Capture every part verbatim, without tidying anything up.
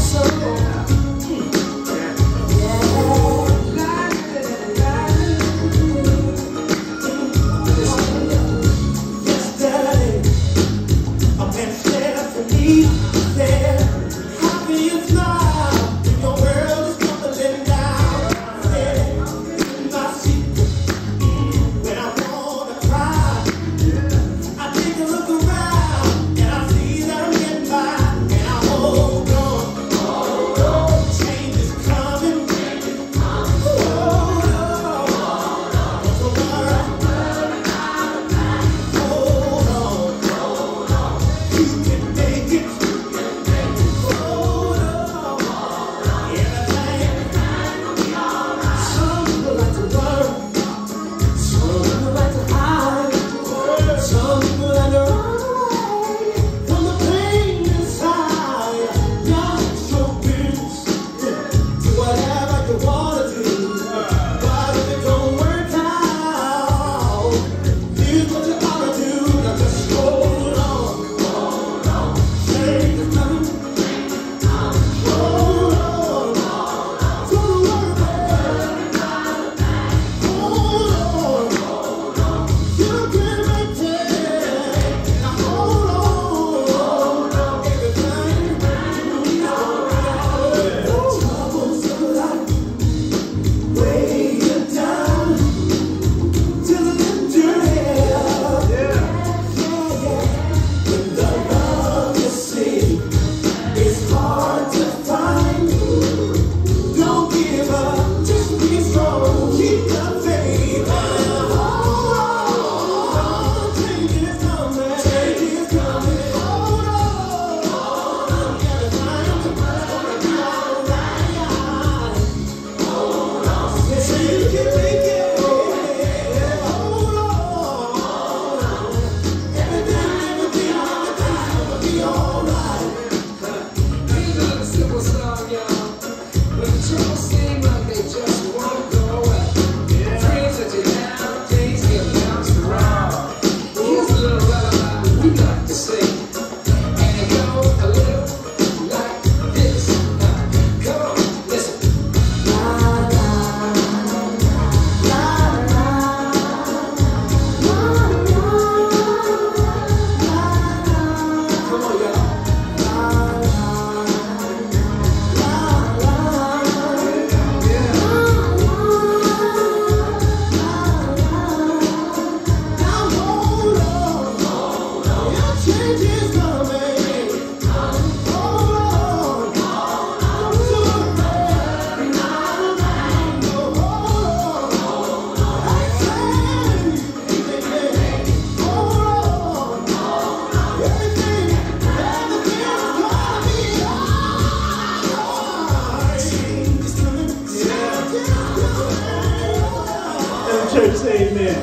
church say amen.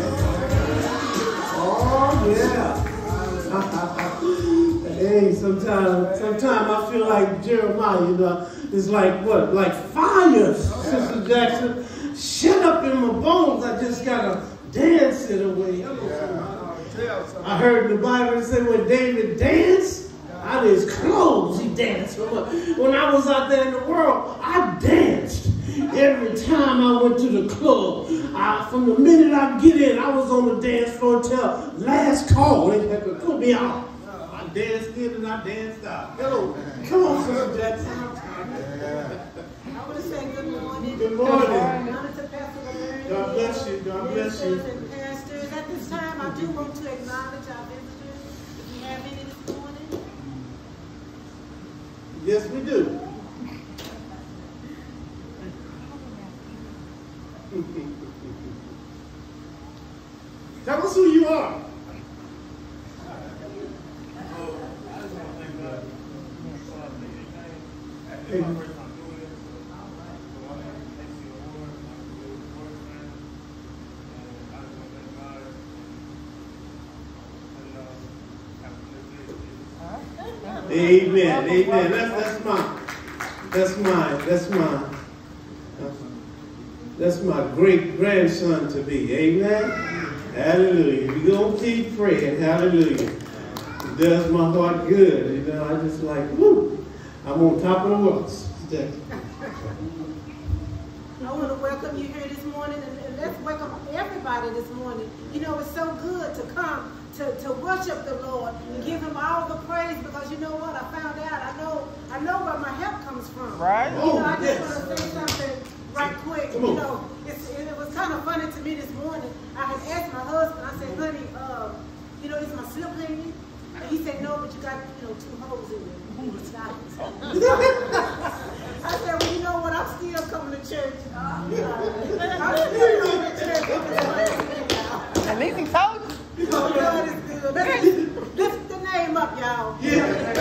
Oh, yeah. Hey, sometimes sometimes I feel like Jeremiah, you know, it's like what? Like fire, Sister Jackson. Shut up in my bones. I just gotta dance it away. I heard the Bible say when David danced, out of his clothes he danced. When I was out there in the world, I danced. Every time I went to the club, I, from the minute I get in, I was on the dance floor until last call. They had to put me out. I danced in and I danced out. Hello. Come on, Sister Jackson. I want to say good morning. Good morning. Honor to Pastor Lavergne. God bless you. God bless you. And pastors. At this time, I do want to acknowledge our visitors. If we have any this morning. Yes, we do. Tell us who you are. Hey. Amen. Amen. That's that's mine. That's mine. That's mine. That's my great grandson to be. Amen. Hallelujah. We're going to keep praying. Hallelujah. It does my heart good. You know, I just like, woo. I'm on top of the world, Sister Jackson. I want to welcome you here this morning, and, and let's welcome everybody this morning. You know, it's so good to come to, to worship the Lord and give him all the praise, because you know what? I found out, I know I know where my help comes from. Right. You know, I just yes. want to say something right quick. You know, it's, it was kind of funny to me this morning. I had asked my husband, I said, honey, uh, you know, is my slip hanging? And he said, no, but you got, you know, two holes in it. I said, well, you know what? I'm still coming to church. I'm still coming to church. At least he told you. Oh, God is good. Let's lift the name up, y'all. Yeah.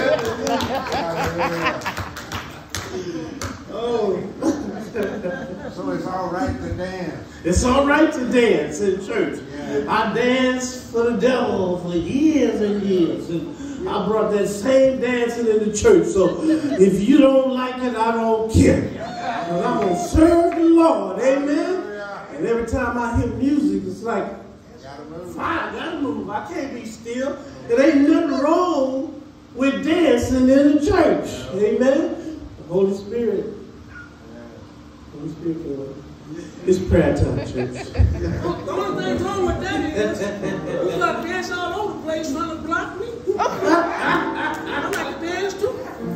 Oh. So it's all right to dance. It's all right to dance in church. Yeah. I danced for the devil for years and years. And I brought that same dancing in the church. So if you don't like it, I don't care. Because I'm going to serve the Lord. Amen? And every time I hear music, it's like, fire, gotta move. I can't be still. There ain't nothing wrong with dancing in the church. Amen? The Holy Spirit. Holy Spirit can work. It's prayer time, church. The only thing wrong with that is you got to dance all over the place trying to block me. I like to dance too.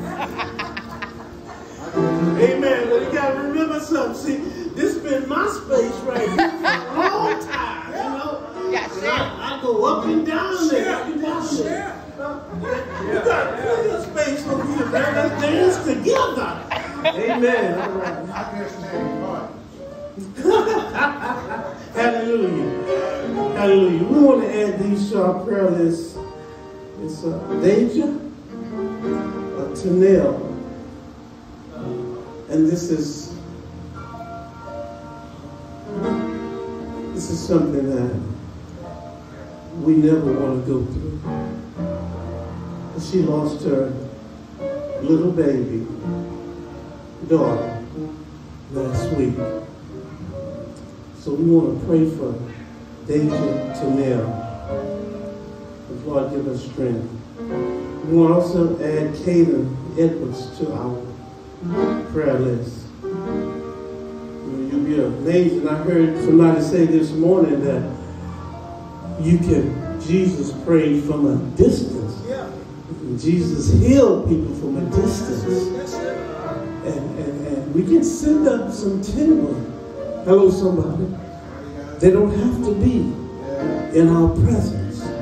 Amen. But you got to remember something. See, this has been my space right here for a long time, you know. Yeah, and I, I go up and down there. You down there. Share. Uh, you got plenty of space over here, man. Let's dance together. Amen. All right. I just stand part. Hallelujah. Hallelujah. We want to add these to our prayer list. It's uh, Danger, uh, Tanel, and this is this is something that we never want to go through. She lost her little baby daughter last week. So we want to pray for Danger Tanel. Lord, give us strength. We want to also add Caden Edwards to our prayer list. You'll be amazed. I heard somebody say this morning that you can, Jesus prayed from a distance. Yeah. Jesus healed people from a distance. And, and, and we can send up some timber. Hello, somebody. They don't have to be in our presence.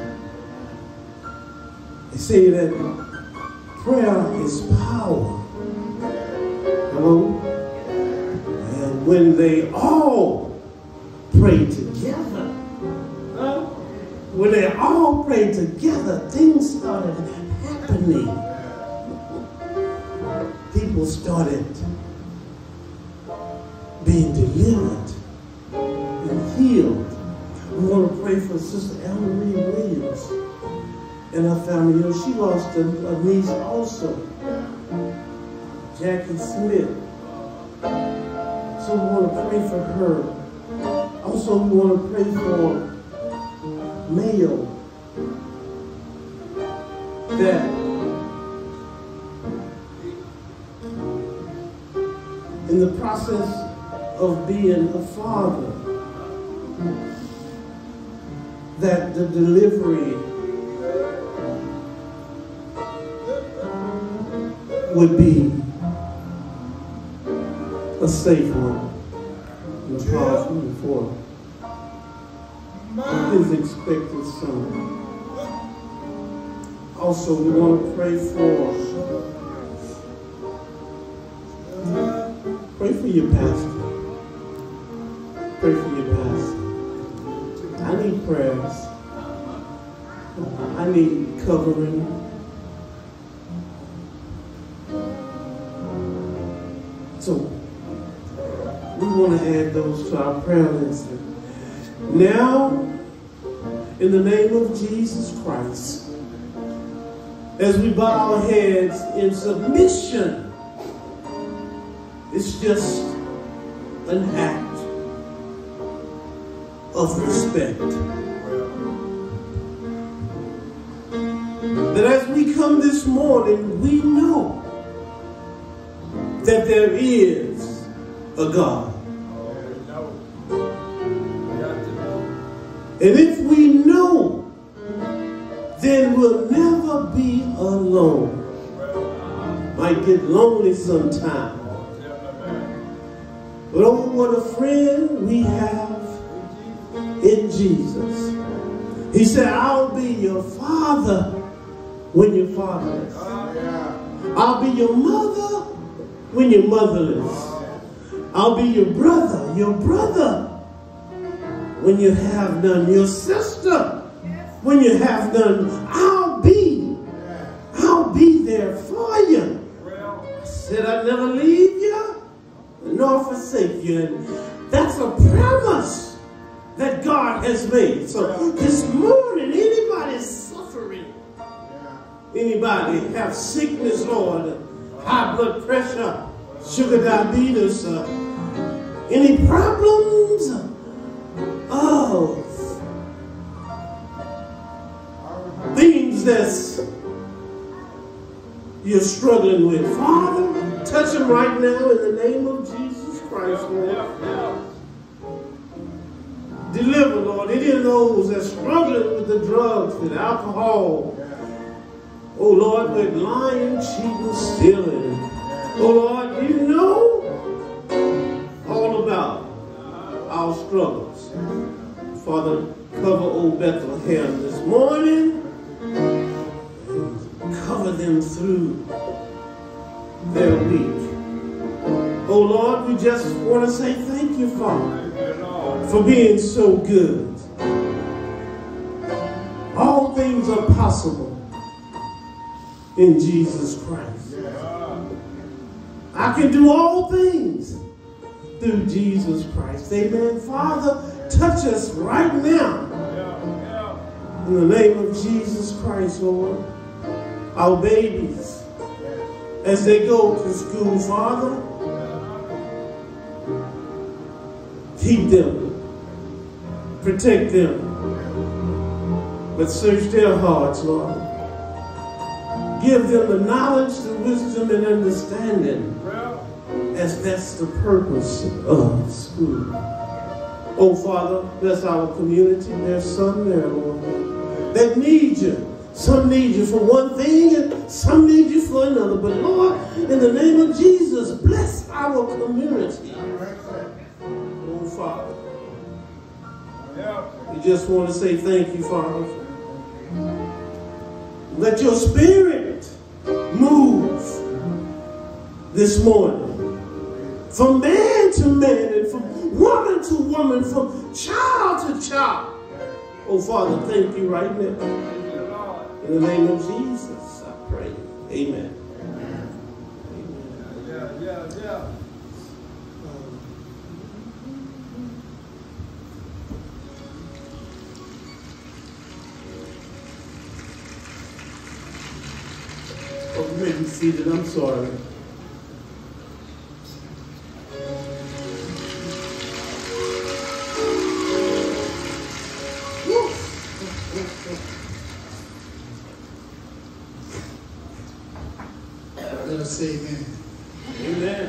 They say that prayer is power. Hello? And when they all pray together, uh, when they all pray together, things started happening. People started being delivered and healed. We want to pray for Sister Ellen Marie Williams and her family. You know, she lost a, a niece also, Jackie Smith. So we want to pray for her. Also, we want to pray for Mayo, that in the process of being a father, that the delivery would be a safe one. And powerful for his expected son. Also, we want to pray for pray for your pastor. Pray for your pastor. I need prayers. I need covering. So, we want to add those to our prayer list. Now, in the name of Jesus Christ, as we bow our heads in submission, it's just an act of respect. That as we come this morning, we know that there is a God. And if we know, then we'll never be alone. Might get lonely sometime. But oh, what a friend we have in Jesus. He said, I'll be your father when you're fatherless. I'll be your mother when you're motherless. I'll be your brother, your brother when you have none. Your sister when you have none. I'll be, I'll be there for you. I said I'd never leave you nor forsake you. And that's a promise that God has made. So this morning, anybody suffering, anybody have sickness, Lord, high blood pressure, sugar diabetes, uh, any problems, oh, things that you're struggling with, Father, touch them right now in the name of Jesus Christ, Lord. Deliver, Lord, any of those that are struggling with the drugs, with alcohol. Oh, Lord, with lying, cheating, stealing. Oh, Lord, you know all about our struggles. Father, cover old Bethlehem this morning. Cover them through their week. Oh, Lord, we just want to say thank you, Father, for being so good. All things are possible in Jesus Christ. I can do all things through Jesus Christ. Amen. Father, touch us right now. In the name of Jesus Christ, Lord. Our babies, as they go to school, Father, keep them, protect them, but search their hearts, Lord. Give them the knowledge, the wisdom, and understanding, as that's the purpose of school. Oh, Father, bless our community. There's some there, Lord, that need you. Some need you for one thing, and some need you for another. But, Lord, in the name of Jesus, bless our community. Oh, Father. We just want to say thank you, Father. Let your spirit move this morning. From man to man, and from woman to woman, from child to child. Oh, Father, thank you right now. In the name of Jesus, I pray. Amen. Amen. Yeah, yeah, yeah. Oh, you may be seated. I'm sorry. Let us say amen. Amen.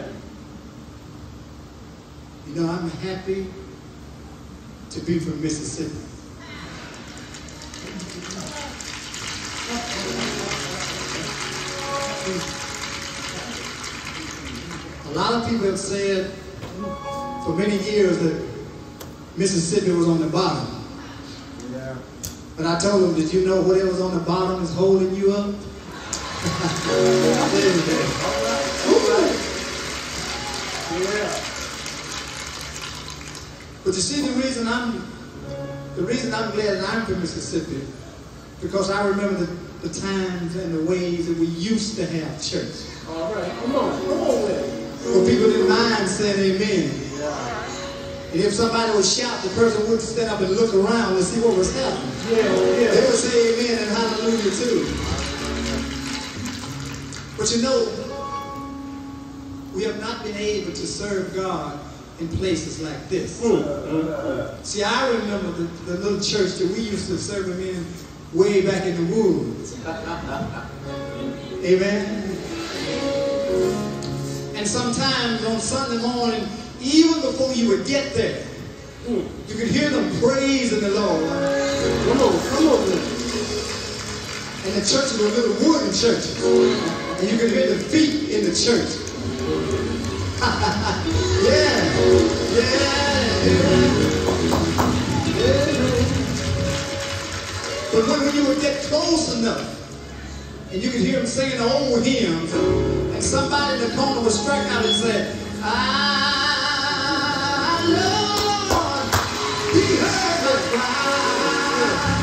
You know, I'm happy to be from Mississippi. A lot of people have said for many years that Mississippi was on the bottom. Yeah. But I told them, did you know whatever's on the bottom is holding you up? But you see, the reason I'm the reason I'm glad that I'm from Mississippi, because I remember the, the times and the ways that we used to have church. All right, come on, come on with it. Where people didn't mind saying amen. And if somebody would shout, the person wouldn't stand up and look around and see what was happening. Yeah, yeah. They would say amen and hallelujah too. But you know, we have not been able to serve God in places like this. Mm, mm, mm. See, I remember the, the little church that we used to serve Him in way back in the woods. Amen. And And sometimes on Sunday morning, even before you would get there, you could hear them praising the Lord. Come on, come on. And the churches were little wooden churches. And you could hear the feet in the church. yeah, yeah, yeah. But when, when you would get close enough, and you could hear them singing the old hymns, and somebody in the corner would strike out and say, "I Lord, He heard the cry.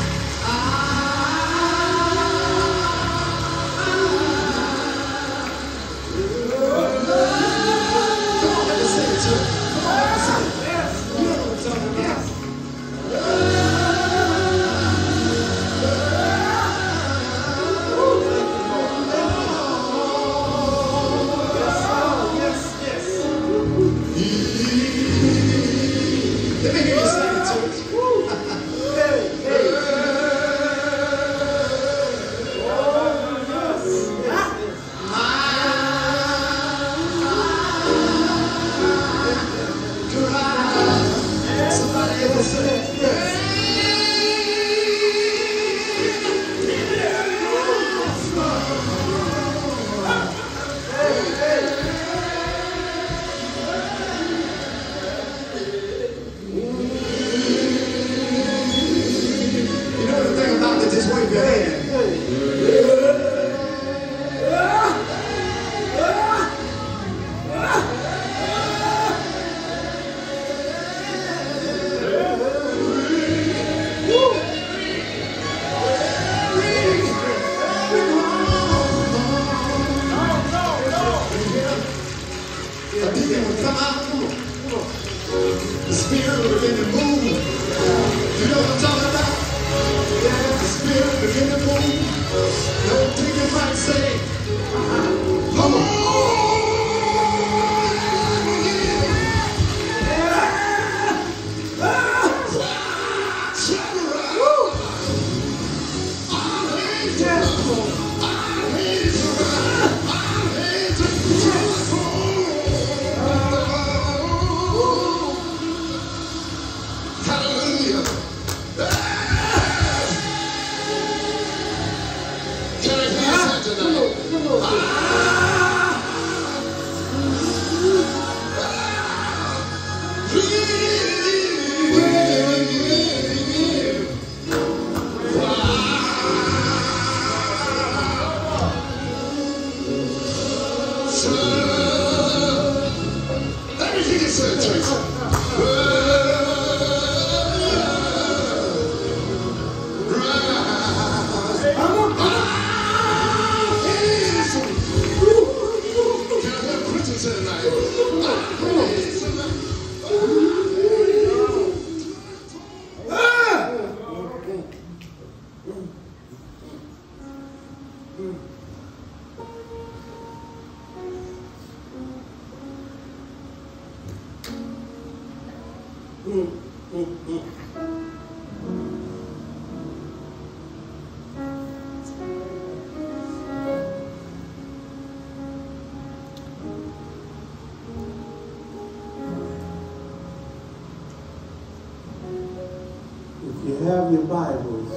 Have your Bibles.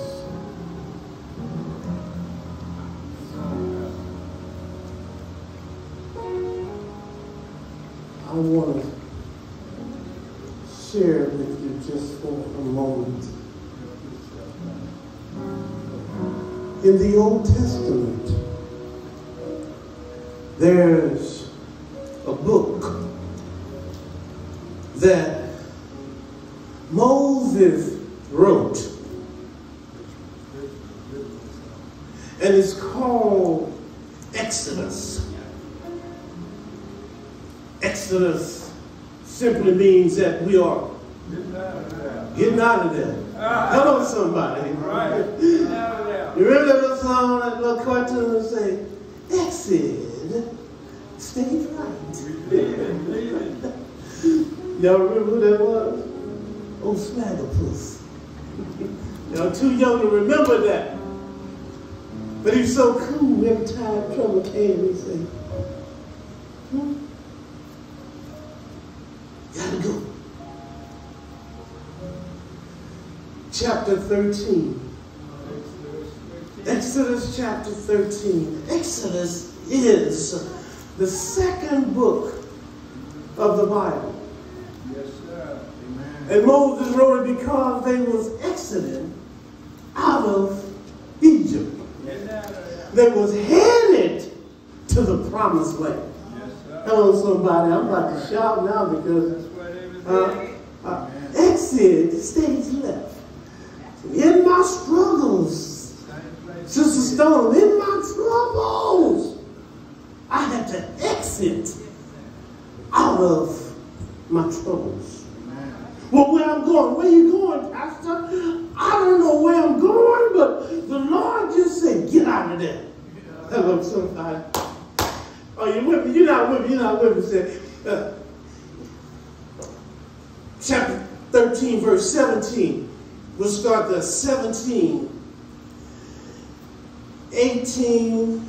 I want to share with you just for a moment. In the Old Testament, there's a book that Moses wrote, and it's called Exodus. Exodus simply means that we are getting out of there. Come on, somebody. You remember that little song, that little cartoon that say, Exit, stay right. Y'all remember who that was? Oh, Snaggerpuss. Y'all too young to remember that. But he's so cool. Every time trouble came, he'd say, hmm? Gotta go. Chapter thirteen. Exodus chapter thirteen. Exodus is the second book of the Bible. Yes, sir. Amen. And Moses wrote it because they was exiting out of Egypt. They was headed to the promised land. Yes, sir. Hello, somebody. I'm about to shout now because uh, uh, exit stage left. In my struggles, Sister Stone, in my troubles, I had to exit out of my troubles. Well, where I'm going, where you going, Pastor? I don't know where I'm going, but the Lord just said, get out of there. Hello, somebody. Oh, you with me? You're not with me. You're not with me. Say, uh, chapter thirteen, verse seventeen. We'll start the seventeen, eighteen,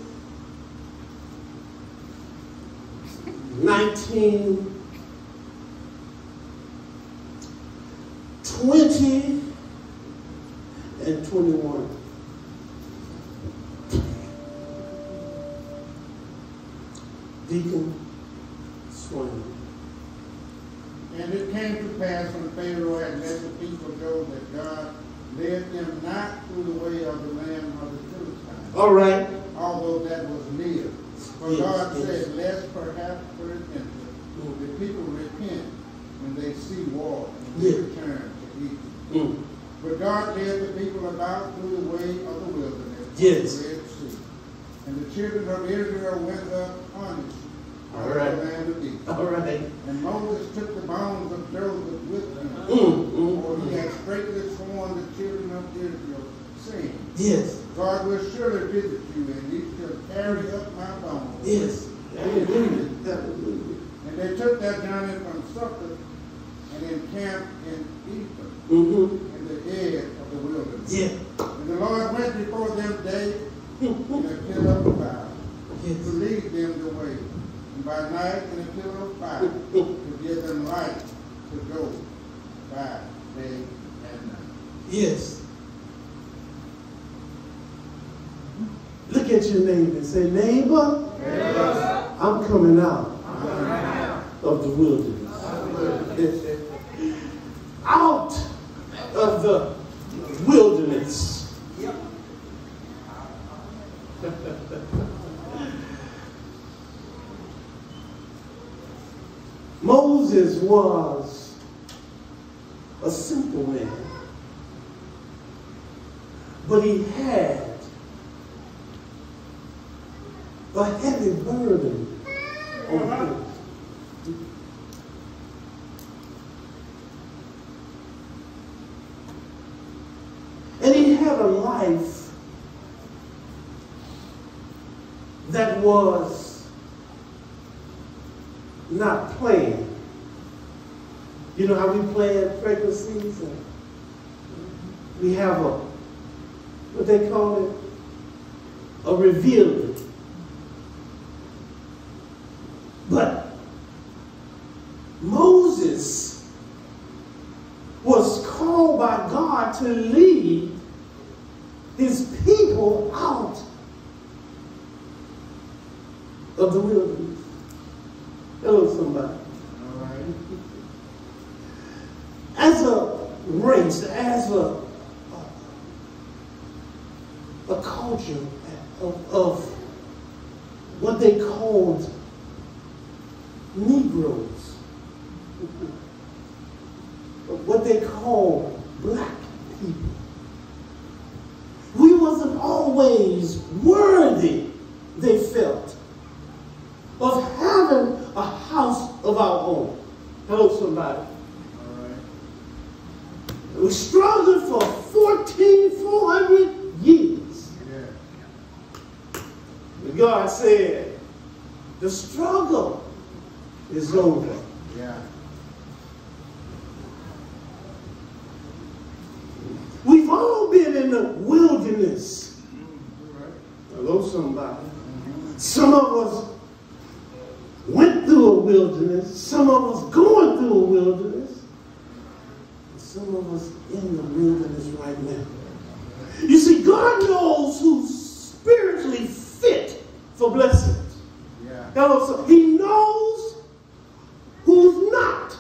nineteen, twenty, and twenty-one. Deacon Swain. And it came to pass when Pharaoh had let the people go that God led them not through the way of the land of the Philistines. All right. Although that was near. For Yes, God yes. said, lest perhaps for repentance, Mm. the people repent when they see war and they Yeah. return to Egypt. Mm. But God led the people about through the way of the wilderness, Yes. the Red Sea. And the children of Israel went up punished All out right. of the land of Egypt. All right. And Moses took the bones of Joseph with him, Mm, mm, for he mm. had straightly sworn the children of Israel, saying, Yes. God will surely visit you, and you shall carry up my bones. Yes. Hallelujah. Hallelujah. And they took that journey from Succoth and encamped in Ethan, Mm-hmm. in the edge of the wilderness. Yeah. And the Lord went before them day in a pillar of fire to Yes. lead them the way, and by night in a pillar of fire to give them light to go by day and night. Yes. Look at your neighbor and say, neighbor, Neighbor, I'm coming out I'm coming out of the wilderness. Out of the wilderness. Moses was a simple man, but he had a heavy burden on him. And he had a life that was not planned. You know how we plan pregnancies? And we have a, what they call it? A reveal. But Moses was called by God to lead his people out of the wilderness. Hello, somebody. All right. As a race, as a, a culture of, of what they called Negroes, what they call black people, we wasn't always worthy, they felt, of having a house of our own. Hello, somebody. All right. We struggled for fourteen, four hundred years. Yeah. And God said, the struggle is over. Yeah. We've all been in the wilderness. Hello, somebody. Some of us went through a wilderness. Some of us going through a wilderness. And some of us in the wilderness right now. You see, God knows who's spiritually fit for blessings. Yeah. So he knows who's not.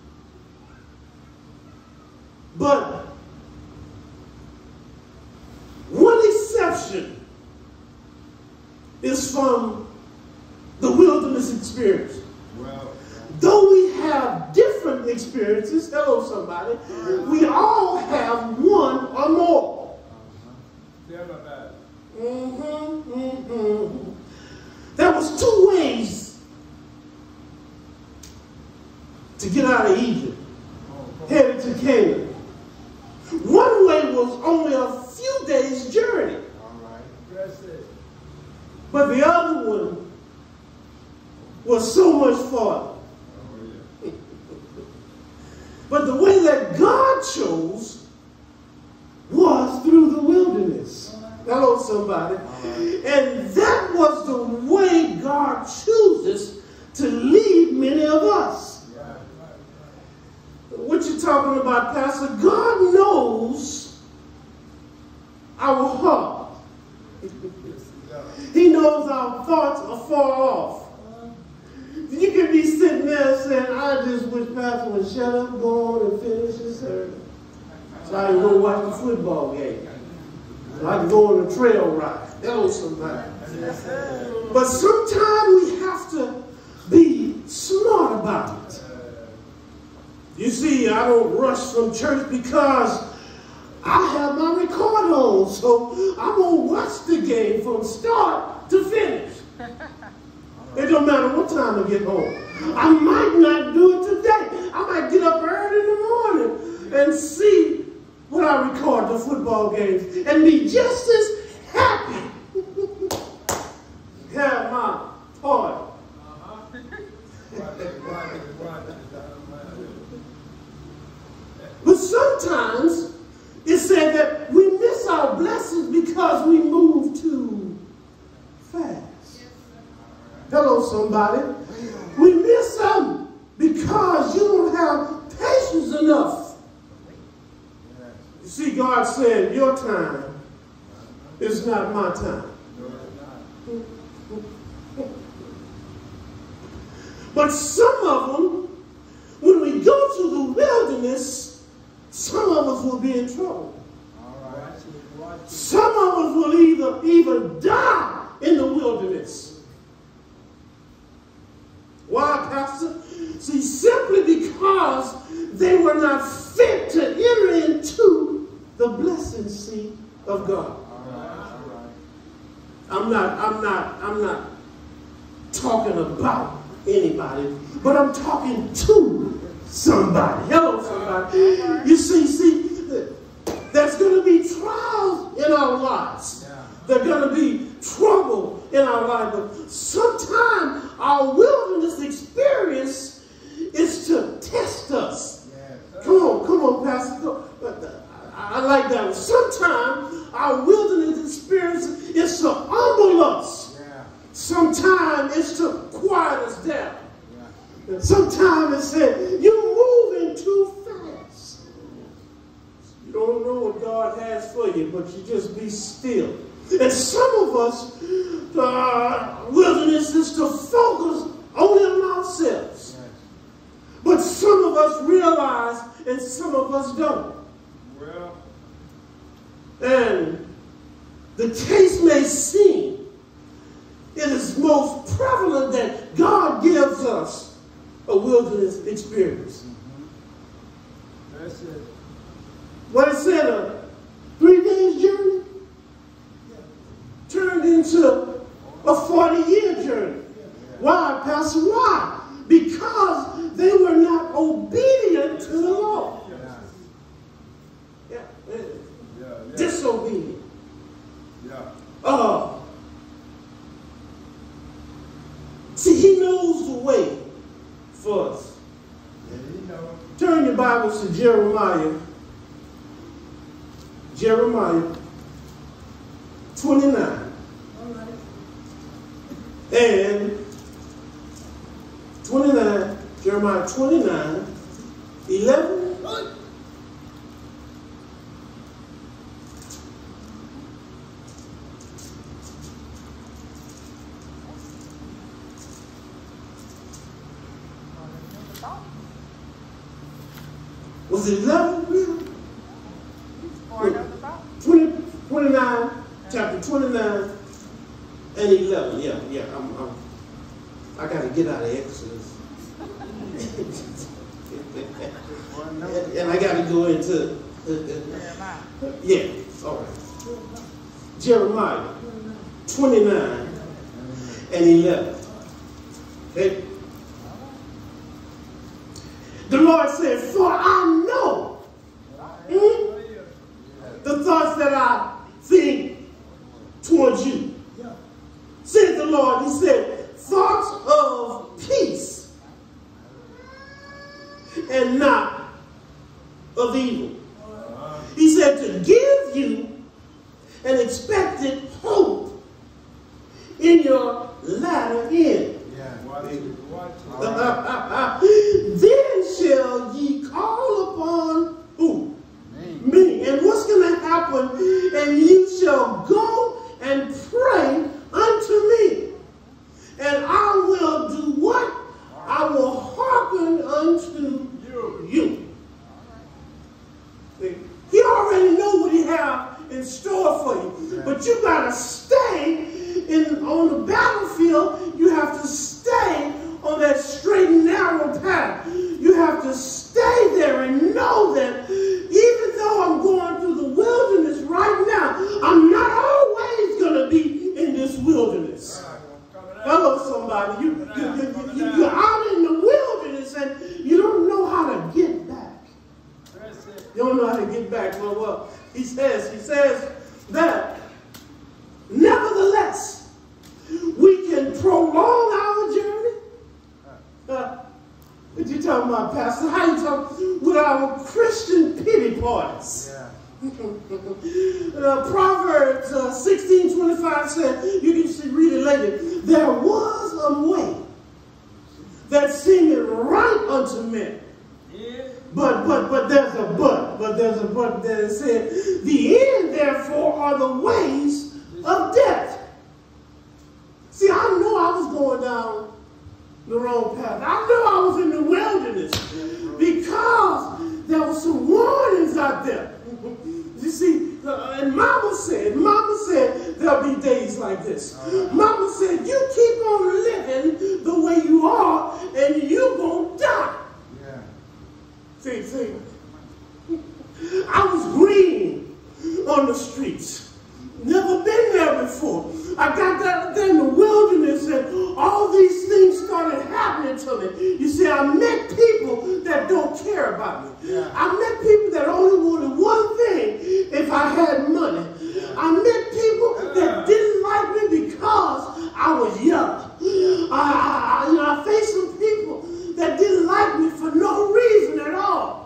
But one exception is from the wilderness experience. Well, Though we have different experiences, hello somebody, we all have one or more. Yeah, my bad. Mm-hmm, mm-hmm. There was two ways to get out of Egypt, headed to Canaan. One way was only a few days' journey, all right. That's it. but the other one was so much farther. But the way that God chose was through the wilderness. Hello, somebody. And that was the way God chooses to lead many of us. What you talking about, Pastor? God knows our heart. He knows our thoughts are far off. You can be sitting there saying, I just wish Pastor would shut up, go on and finish his sermon. So I can go watch the football game. So I can go on a trail ride. Hello, somebody. But sometimes we have to be smart about it. You see, I don't rush from church because I have my record on. So I'm going to watch the game from start to finish. It don't matter what time I get home. I might not do it today. I might get up early in the morning and see when I record the football games and be just as happy. Have my party. But sometimes it's said that we miss our blessings because we move too fast. Hello, somebody. We miss them because you don't have patience enough. You see, God said, your time is not my time. But some of them, when we go to the wilderness, some of us will be in trouble. Some of us will either even die in the wilderness. Why, Pastor? See, simply because they were not fit to enter into the blessed seat of God. I'm not, I'm not, I'm not talking about anybody, but I'm talking to somebody. Hello, somebody. You see, see, there's going to be trials in our lives. There's going to be trouble in our life. But sometimes our wilderness experience is to test us. Come on, come on, Pastor. Go. I like that one. Sometimes our wilderness experience is to humble us. Sometimes it's to quiet us down. Sometimes it says, you're moving too fast. You don't know what God has for you, but you just be still. And some of us, uh, wilderness is to focus only on ourselves. But some of us realize and some of us don't. Well. And the case may seem, it is most prevalent that God gives us a wilderness experience. Mm-hmm. That's it. What it said, a three days journey turned into a forty-year journey. Why, Pastor? Why? Because they were not obedient to the Lord. Yeah. Yeah. Yeah, yeah. Disobedient. Yeah. Uh, see, he knows the way for us. Yeah, you know. Turn your Bibles to Jeremiah. Jeremiah twenty-nine. And twenty-nine, Jeremiah twenty-nine, eleven. Was it eleven? twenty, twenty-nine, chapter twenty-nine and eleven. Yeah, yeah. I'm, I'm, I got to get out of Exodus. and, and I got to go into. Yeah, all right. Jeremiah twenty-nine and eleven. Okay. The Lord said, for I know mm, the thoughts that I think towards you. Said the Lord, he said, thoughts of peace and not of evil. He said to give you an expected hope in your latter end. Then shall ye call upon who? Me. Me. And what's going to happen? And you shall go and pray unto me. And I will do what? I will hearken unto you. See, he already knows what he has in store for you. But you got to stay in, on the battlefield. You have to stay on that straight and narrow path. You have to stay there and know that even though I'm going through the wilderness right now, I'm not always going to be in this wilderness. Hello, somebody. You, you, you, you, you're out in the wilderness and you don't know how to get back. You don't know how to get back. Well, well, he says, he says that nevertheless, we can prolong our journey. Uh, what you talking about, Pastor? How you talking with our Christian pity parties? Yeah. uh, Proverbs uh, sixteen twenty-five said, you can see, read it later. There was a way that seemed right unto men. Yeah. But but but there's a but. But there's a but that it said, the end therefore are the ways of death. See, I knew I was going down the wrong path. I knew I was in the wilderness because there were some warnings out there. You see, uh, and Mama said, Mama said there'll be days like this. Right. Mama said, you keep on living the way you are and you're going to die. Yeah. See, see, I was green on the streets. Never been there before. I got down there in the wilderness and all these things started happening to me. You see, I met people that don't care about me. Yeah. I met people that only wanted one thing if I had money. Yeah. I met people that didn't like me because I was young. Yeah. I, I, you know, I faced some people that didn't like me for no reason at all.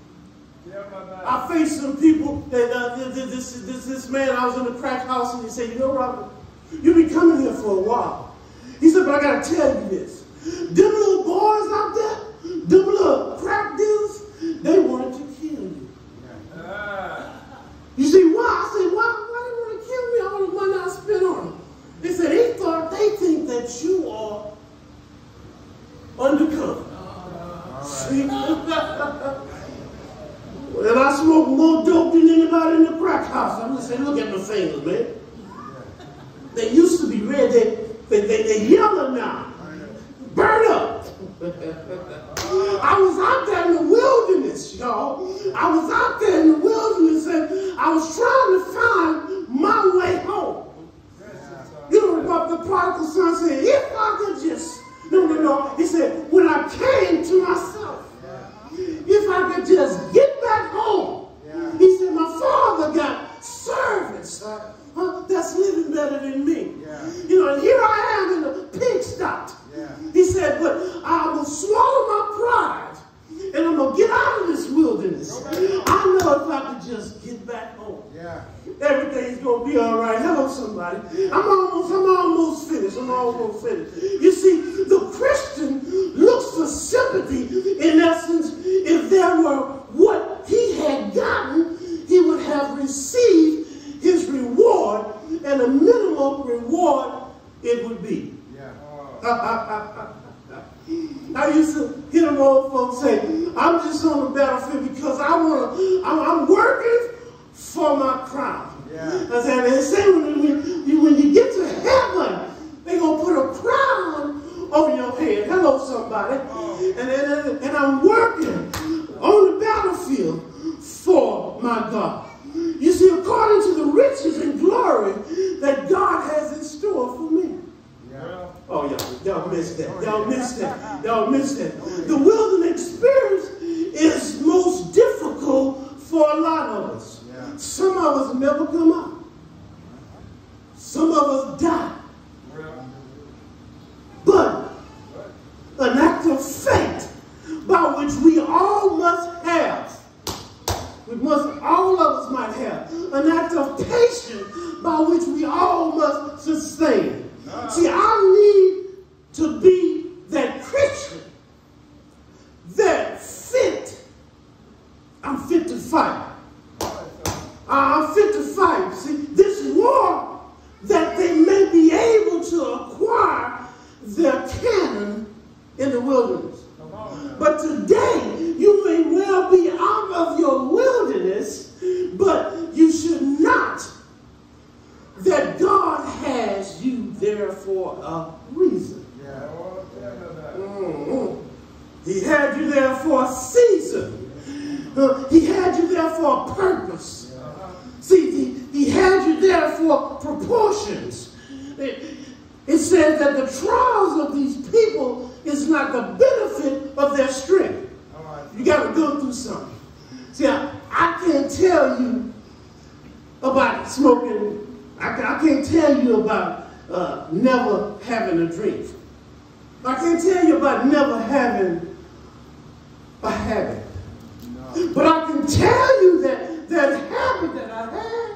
I faced some people that uh, this, this, this man, I was in the crack house and he said, you know, Robert, you've been coming here for a while. He said, but I got to tell you this. Them little boys out there, them little crack dealers, they wanted to kill you. Yeah. You see, why? I said, why, why they want to kill me? All the money I spent on them. They said, they thought, they think that you are undercover. All right. See? And I smoke more dope than anybody in the crack house. I'm just saying, look at my fingers, man. They used to be red. They, they, they, they're yellow now. Burn up. I was out there in the wilderness, y'all. I was out there in the wilderness and I was trying to find my way home. You know what the prodigal son said? If I could just, no, no, no. He said, when I came to myself, if I could just get back home. Yeah. He said, my father got servants uh, uh, that's living better than me. Yeah. You know, and here I am in a pigsty. Yeah. He said, but I will swallow my pride and I'm going to get out of this wilderness. Okay. I know if I could just get back home. Yeah. Everything's going to be all right. Hello, somebody. I'm almost, I'm almost finished. I'm almost finished. You see, the Christian looks hear them old folks say, I'm just on the battlefield because I want to, I'm, I'm working for my crown. Yeah. I said, they say when you, when you get to heaven, they're going to put a crown over your head. Hello, somebody. Oh. And, and, and I'm working on the battlefield for my God. You see, according to the riches and glory that God has in store for me. Yeah. Oh, y'all, y'all missed that. Y'all missed that. Y'all missed that. The wilderness experience is most difficult for a lot of us. Yeah. Some of us never come out. Some of us die. But an act of faith by which we all must have, we must, all of us might have, an act of patience by which we all must sustain. See, I need to be that Christian that fit. I'm fit to fight. I'm fit to fight. See, this war that they may be able to acquire their cannon in the wilderness. But today, you may well be out of your wilderness, but you should not. That God has you there for a reason. Yeah. Mm-hmm. He had you there for a season. Uh, he had you there for a purpose. Yeah. See, he, he had you there for proportions. It, it says that the trials of these people is not the benefit of their strength. Right. You got to go through something. See, I, I can't tell you about smoking. I, I can't tell you about uh, never having a drink. I can't tell you about never having a habit. No. But I can tell you that that habit that I had,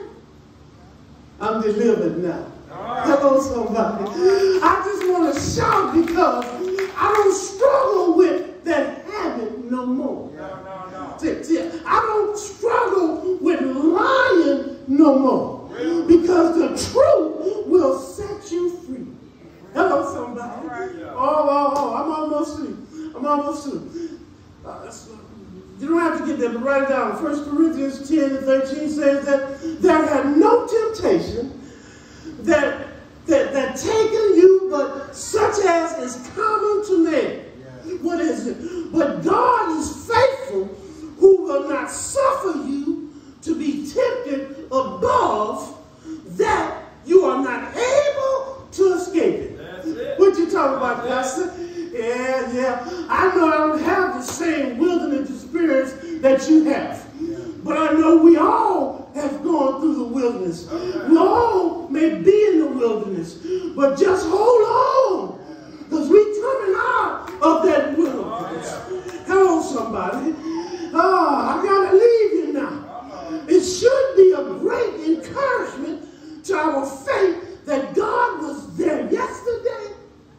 I'm delivered now. Right. Hello, somebody. Right. I just want to shout because I don't struggle with that habit no more. No, no, no. See, see, I don't struggle with lying no more. Because the truth will set you free. Hello, somebody. Right. Oh, oh, oh, I'm almost through. I'm almost through. Uh, you don't have to get there, but write it down. First Corinthians ten and thirteen says that there had no temptation that, that, that taken you, but such as is common to man. Yeah. What is it? But God is faithful, who will not suffer you to be tempted above that you are not able to escape it. That's it. What you talking about, Pastor? Yeah, yeah. I know I don't have the same wilderness experience that you have. Yeah. But I know we all have gone through the wilderness. Okay. We all may be in the wilderness. But just hold on. Because we're coming out of that wilderness. Oh, yeah. Hello, somebody. Oh, I got to leave you now. It should be a great encouragement to our faith that God was there yesterday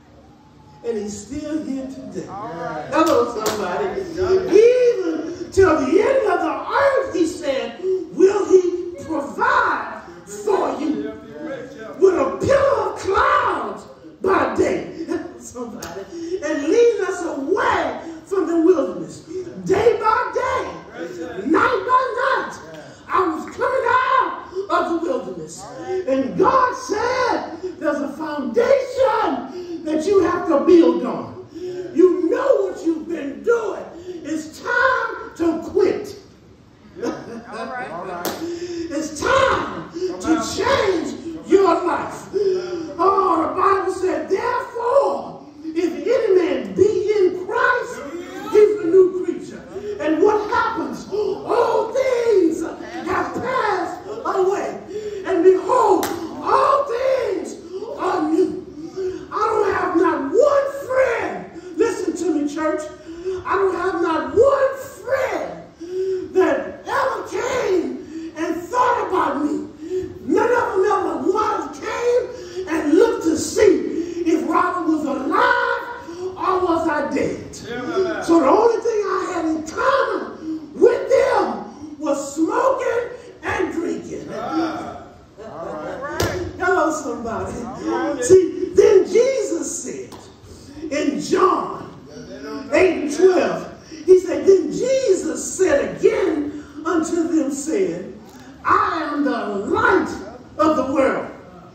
and he's still here today. Right. Hello, somebody. Even till the end of the earth, he said, will he provide for you with a pillar of clouds by day. Somebody. And lead us away from the wilderness. Day by day, night by night. I was coming out of the wilderness. And God said there's a foundation that you have to build on. You know what you've been doing. It's time to quit. All right. All right. It's time to change your life. Oh, the Bible said, therefore, if any man be in Christ, he's a new creature. And what happens? All things have passed away. And behold, all things are new. I don't have not one friend. Listen to me, church. I don't have not one friend that ever came and thought about me. None of them ever once came and looked to see if Robert was alive or was I dead. Yeah, so the only thing I had in common with them was smoking and drinking. Ah. All right. Hello, somebody. Right. See, then Jesus said in John eight and twelve. twelve. He said, then Jesus said again unto them, saying, I am the light of the world.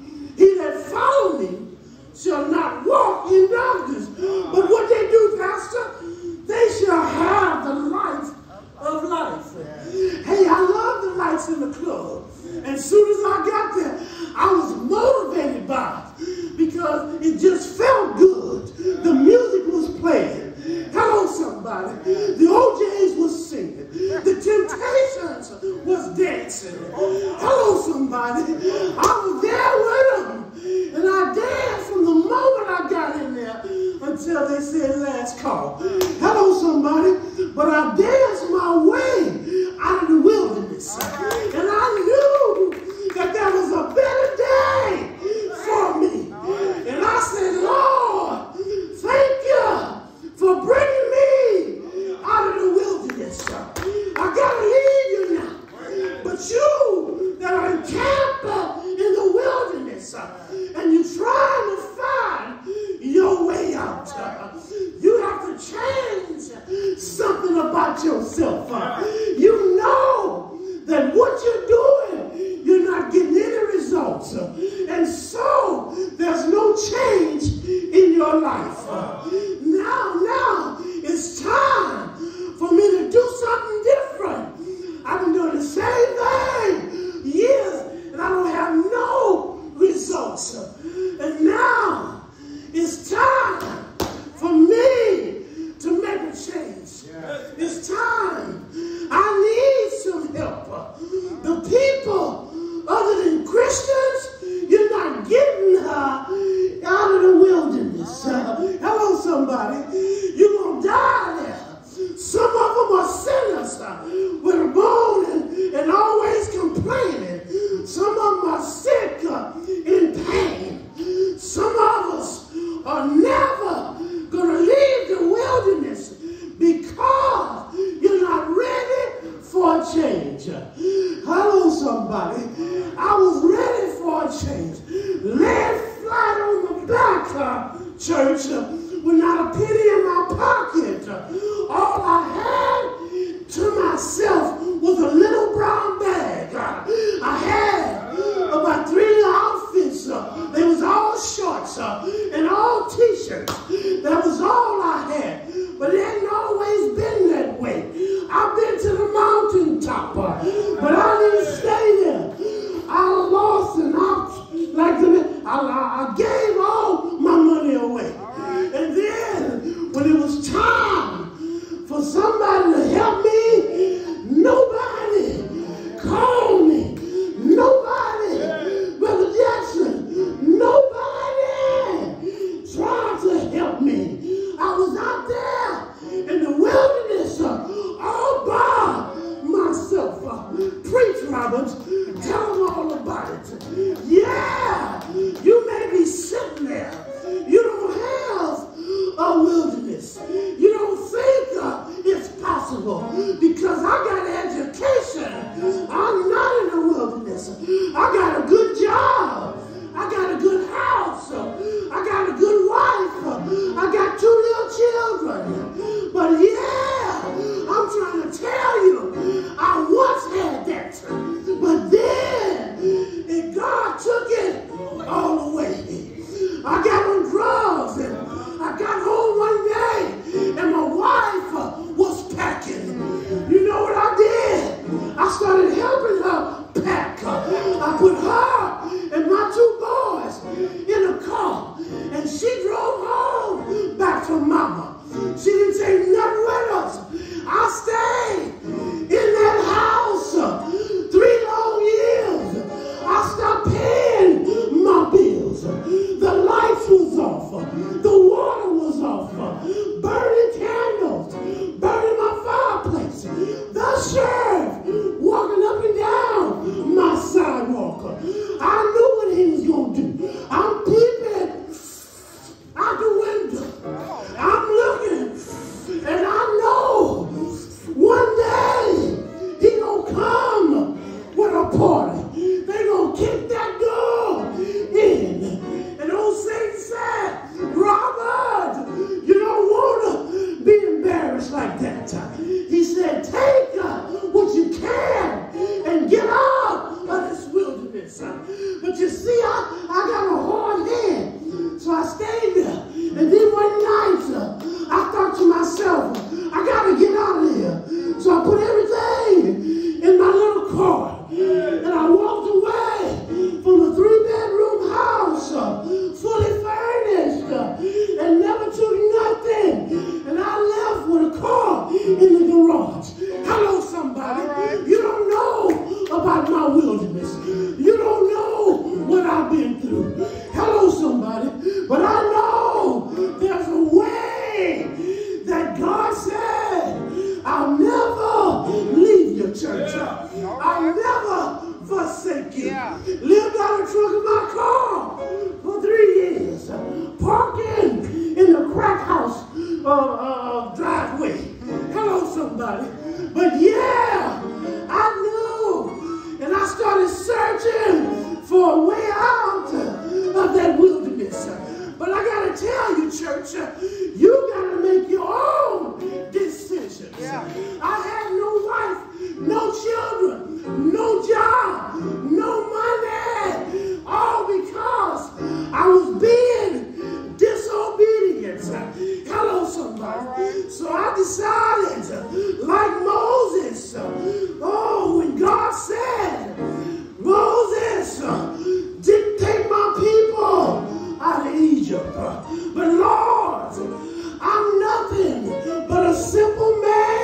He that follow me shall not walk in darkness. But what they do, Pastor, they shall have the light of life. Hey, I love the lights in the club. As soon as I got there, I was motivated by it because it just felt good. The music was playing. Hello, somebody. The O Js was singing. The Temptations was dancing. Hello, somebody. I was there with them. And I danced from the moment I got in there until they said last call. Hello, somebody. But I danced my way out of the wilderness. And I knew that there was a better day for me. And I said, Lord, thank you for bringing me out of the wilderness. I gotta leave you now. But you that are encamped in the wilderness and you're trying to find your way out, you have to change something about yourself. You know that what you're doing, you're not getting any results. And so there's no change in your life. Now, now it's time for me to do something different. I've been doing the same thing years and I don't have no results. And now it's time for me to make a change. It's time. I need some help. The people, other than Christians, you're not getting uh, out of the wilderness. Uh, hello, somebody. You're going to die there. Some of them are sinners uh, with a bone and, and always complaining. Some of them are sick uh, in pain. Some of us are never going to leave the wilderness because you're not ready for a change. Hello, somebody. I was ready for a change. Laid flat on the back, uh, church, uh, with not a penny in my pocket. All I had to myself was a little brown bag. Uh, I had about three outfits. Uh, they was all shorts uh, and all t-shirts. That was all I had. But it ain't always been that way. I've been to the mountaintop, uh, but I didn't stay there. I lost and I, like the, I, I gave all my money away. And then when it was time for somebody to help me, nobody called me. Nobody, Brother Jackson, nobody tried to help me. I was out there in the wilderness uh, all by myself. Uh, preach, Robert. Tell them all about it. Yeah, you may be sitting there. You don't have a wilderness. You don't think uh, it's possible because I got education. I'm not in the wilderness. I got a good job. I got a good house. I got a good wife. I got two little children. But yeah, I'm trying to tell you, I once had that. But then, and God took it all away. I got on drugs and I got home one day and my wife was packing. You know what I did? I started Yeah. Lived out the trunk of my car for three years. Parking in the crack house uh, uh, driveway. Hello, somebody. But yeah, I knew. And I started searching for a way out of that wilderness. But I got to tell you, church, you got to make your own decisions. Yeah. I had no wife, no children, no job, no money, all because I was being disobedient. Hello, somebody. Right. So I decided, like Moses, oh, when God said, Moses, didn't take my people out of Egypt. But Lord, I'm nothing but a simple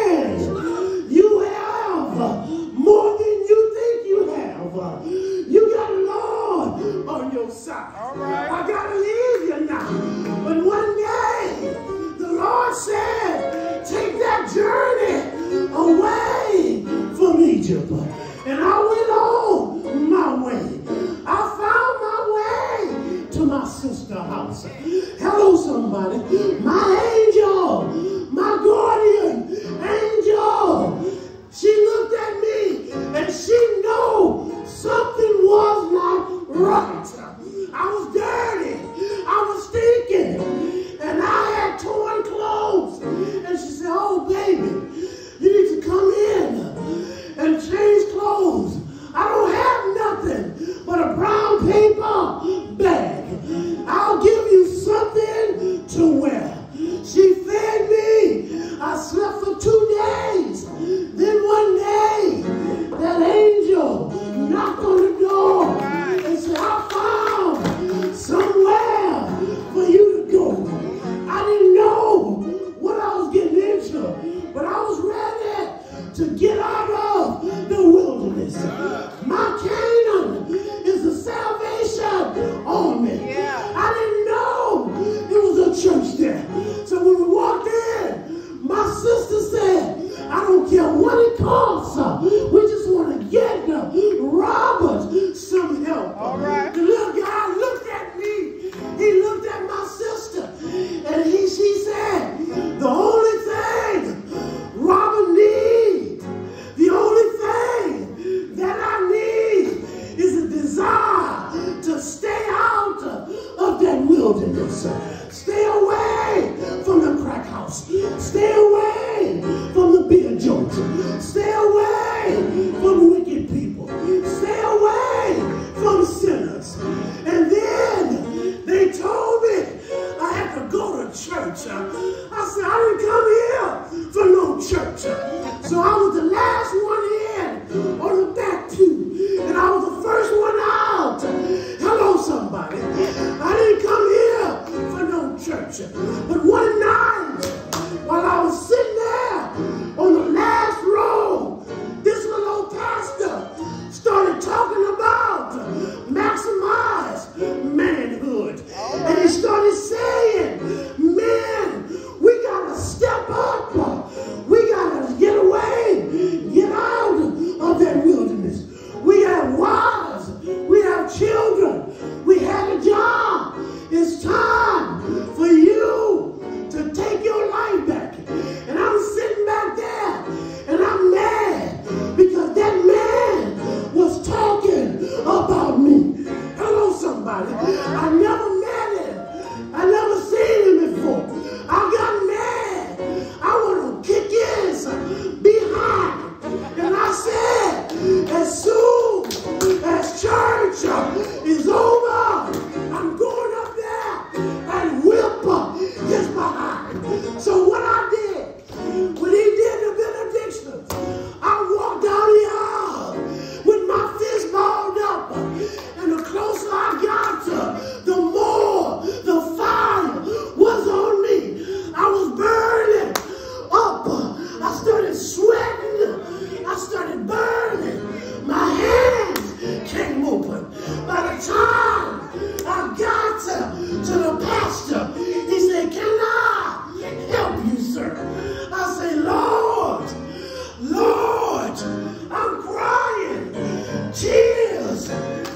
man. You have more than you think you have. You got Lord on your side. All right. I got to leave you now. But one day, the Lord said, take that journey away from Egypt. And I went on my way. I found my way to my sister's house. Hello, somebody. My angel, my guardian angel. She looked at me and she knew something was not right. I was dirty. I was stinking. And I had torn clothes. And she said, oh, baby, you need to come in and change clothes. I don't have nothing but a brown paper bag. I'll give you something to wear. She fed me. I slept for two days. Then one day, that angel knocked on the door and said, I found somewhere for you to go. I didn't know what I was getting into, but I was ready to get out of the wilderness. My Canaan is the salvation army. Yeah. I didn't know it was a church there. So when we walked in, my sister said, I don't care what it costs. We just want to get Robert some help. All right. The little guy looked at me. He looked at my sister. And he, she said, the only thing Robert needs, the only thing that I need is a desire to stay out of that wilderness. Stay away from the crack house. Stay away from the beer joint. Stay away from wicked people. Stay away from sinners. And then they told me I had to go to church. I said, I didn't come here for no church. So I was the last one in on the back pew. And I was the first one out. Hello, somebody. I didn't come here for no church. But one night, while I was sitting there on the last row, this little old pastor started talking about maximize manhood. And he started saying, men, we got to step up. We got to get away, get out of that wilderness. We have wives. We have children. We have a job. It's time for you to take your life back. And I'm sitting back there and I'm mad because that man was talking about me. Hello, somebody. I never met him. I never seen him before. I got mad. I want to kick his behind. And I said, as soon as church is over, I'm going up there and whip his behind. So what I did, when he did the benediction, I walked down the aisle with my fist balled up. And the closer I got to, the more the fire was on me. I was burning up. I started sweating. I started burning. My hands came open. By the time I got to, to the pastor, he said, can I help you, sir? I said, Lord, Lord, I'm crying. Tears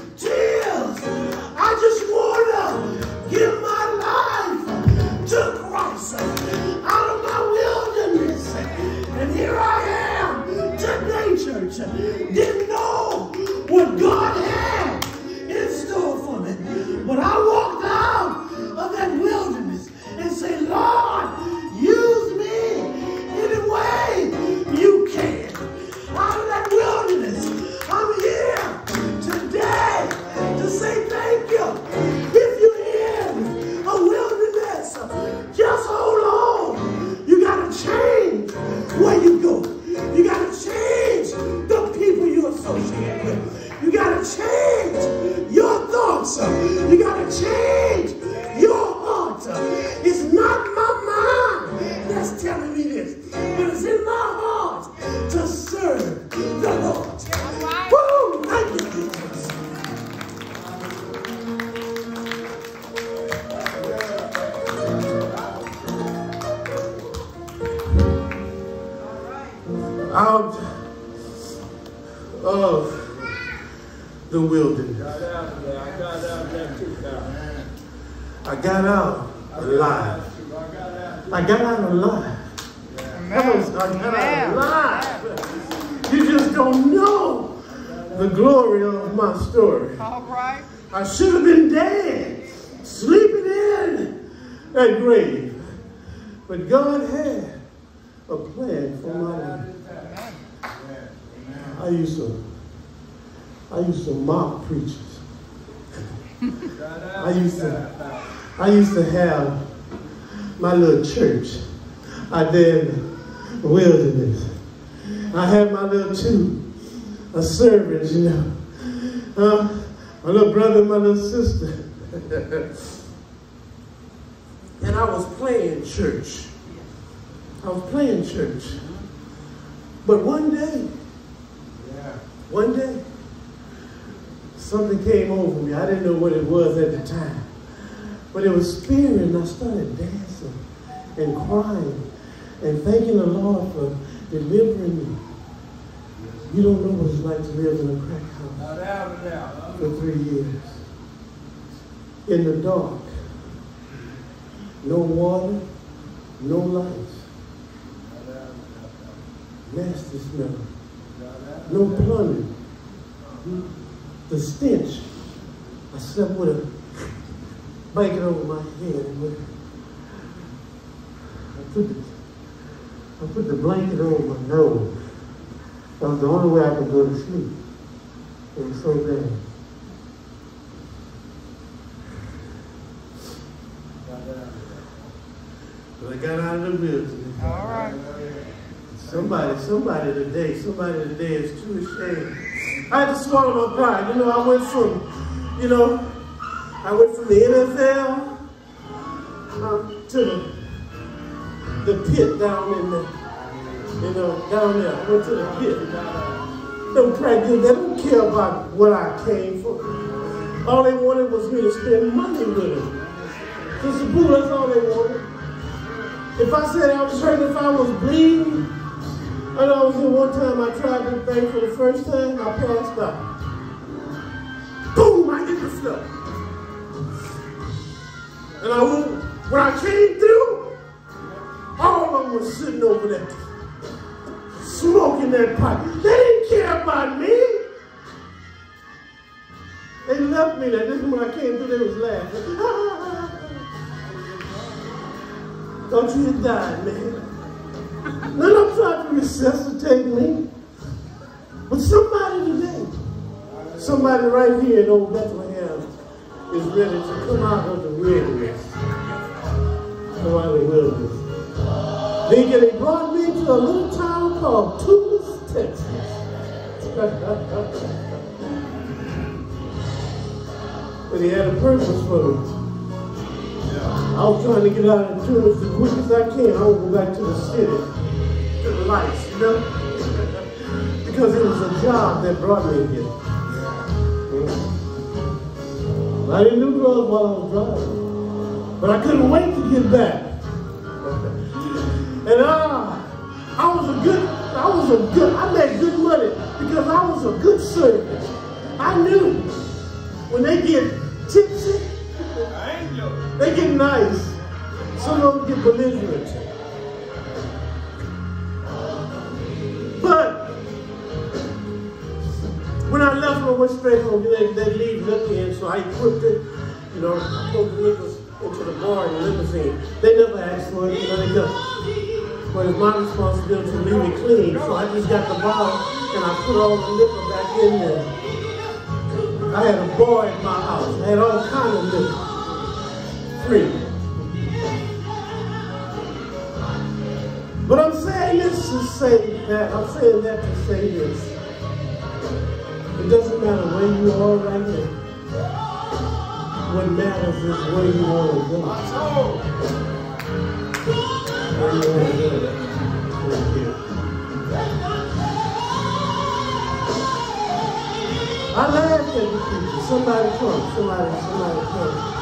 And here I am today, church. Didn't know what God had in store for me. But I walked out of that wilderness and say, Lord, use me any way you can. Out of that wilderness, I'm here today to say thank you. If you're in a wilderness, just hold on. You got to change where you go. You got to change the people you associate with. You got to change your thoughts. You got to change your heart. It's not my mind that's telling me this, but it's in my heart to serve the Lord. Woo! Thank you, Jesus. Out of the wilderness. I got out alive. I got out alive. I was, I got out alive. You just don't know the glory of my story. All right. I should have been dead, sleeping in that grave. But God had a plan for my life. I used to, I used to mock preachers. I used to, I used to have my little church out there in the wilderness. I had my little two, a servants, you know, uh, my little brother and my little sister. And I was playing church. I was playing church. But one day, one day, something came over me. I didn't know what it was at the time. But it was spirit, and I started dancing and crying and thanking the Lord for delivering me. You don't know what it's like to live in a crack house for three years. In the dark. No water, no lights. Nasty smell. No plumbing. The stench. I slept with a blanket over my head. And with, I, put the, I put the blanket over my nose. That was the only way I could go to sleep. It was so bad. But I got out of the wilderness. All right. Somebody, somebody today, somebody today is too ashamed. I had to swallow my pride. You know, I went from, you know, I went from the N F L uh, to the, the pit down in the, you know, down there. I went to the pit. Them crackers, they don't care about what I came for. All they wanted was me to spend money with them. Sister Boo, that's all they wanted. If I said I was hurt, if I was bleeding, I know I was in one time, I tried this thing for the first time, I passed out. Boom, I hit the floor. And I went, when I came through, all of them were sitting over there, smoking that pipe. They didn't care about me. They left me there. This is when I came through, they was laughing. Thought you had died, man. None of them tried to resuscitate me. But somebody today, somebody right here in old Bethlehem is ready to come out of the wilderness. Come out of the wilderness. They, they brought me to a little town called Tunis, Texas. But he had a purpose for me. I was trying to get out of Tunis as quick as I can. I want to go back to the city, to the lights, you know? Because it was a job that brought me here. Yeah. I didn't do drugs while I was driving. But I couldn't wait to get back. And uh, I was a good, I was a good, I made good money because I was a good servant. I knew when they get tipsy, they get nice. Some of them get belligerent. went straight home. They, they leave liquor in, so I equipped it. You know, I put the liquor into the bar in the limousine. They never asked for it, you know, they just, but it's my responsibility to leave it clean. So I just got the bottle and I put all the liquor back in there. I had a bar in my house. I had all kind of liquor. Free. But I'm saying this to say that, I'm saying that to say this. It doesn't matter where you are right now. What matters is where you want to go. Where you want to go. Right here. I laughed at the people. Somebody come. Somebody, somebody come.